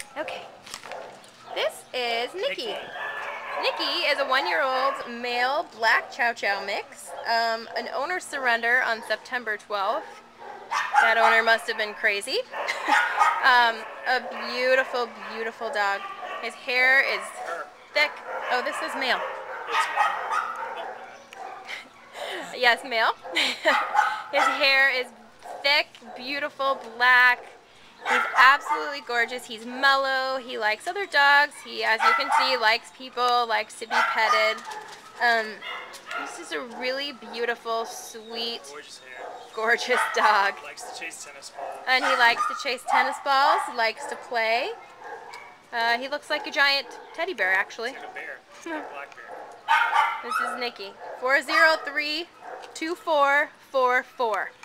Okay. This is Nicky. Nicky is a 1-year-old male black Chow Chow mix. An owner surrender on September 12th. That owner must have been crazy. A beautiful, beautiful dog. His hair is thick. Oh, this is male. Yes, male. His hair is thick, beautiful, black. He's absolutely gorgeous. He's mellow. He likes other dogs. He, as you can see, likes people, likes to be petted. This is a really beautiful, sweet, gorgeous dog. Likes to chase tennis balls. And he likes to chase tennis balls, likes to play. He looks like a giant teddy bear, actually. Like a bear. Like a black bear. This is Nicky. 4032444.